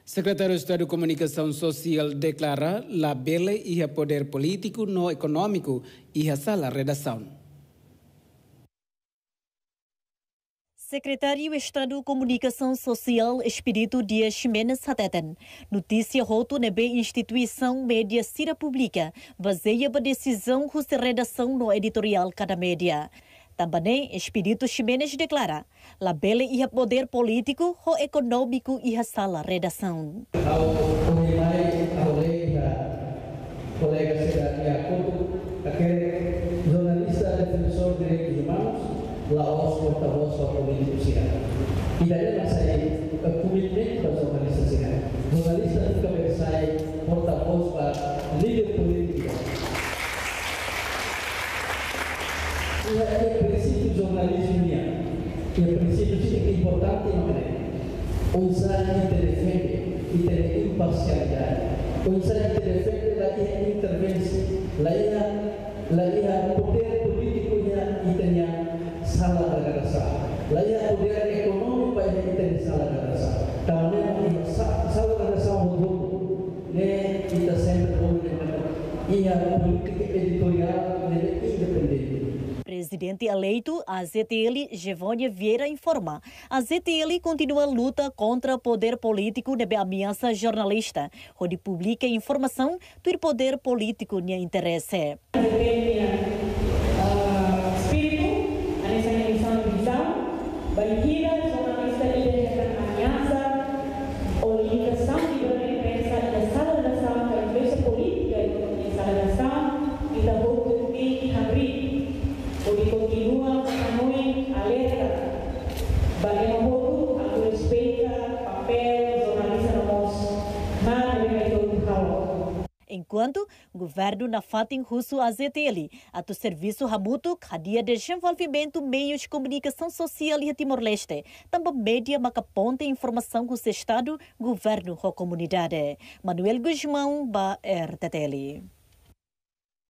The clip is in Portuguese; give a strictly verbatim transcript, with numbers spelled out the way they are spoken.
Secretário de Estado de Comunicação Social declara la bela e o poder político no econômico e a sala redação. Secretário de Estado de Comunicação Social Espírito Dias Ximenes Hateten. Notícia roto na B instituição média Cira Pública, baseia a decisão de redação no editorial cada média. Também Espírito Ximenes declara la bela e o poder político o econômico e a sala redação. Ao colega cidadania aquele jornalista defensor de direitos humanos, Laos porta-voz para político cidadão. E daí vai sair o comitê para jornalista cidadão. Jornalista nunca vai sair porta-voz para líder político. É o princípio do jornalismo e o princípio que é importante é usar e te defende e ter imparcialidade. Usar e te defende a intervenção, a poder político e tenha sala de redação, a poder econômico e tenha sala de redação. Também sala de redação mudou, né? E está sempre bom e a política editorial é independente. Presidente eleito, a Z T L, Gevônia Vieira, informa. A Z T L continua a luta contra o poder político na ameaça jornalista, onde publica informação do poder político no interesse. Espírito, a nessa emissão de visão, barriga, jornalista líder desta ameaça, ou limitação de grande imprensa da sala de ação, da empresa política e sala de ação, e da boca de abrir. Onde continua a noite alerta, valendo pouco a respeito papel jornalista no nosso nada de do calor. Enquanto o governo na fatem russo a Z T L, a do serviço Hamuto, cadeia de desenvolvimento meios de comunicação social e Timor-Leste, também média macaponte informação com o Estado, governo e comunidade. Manuel Guzmão, ba R T T L.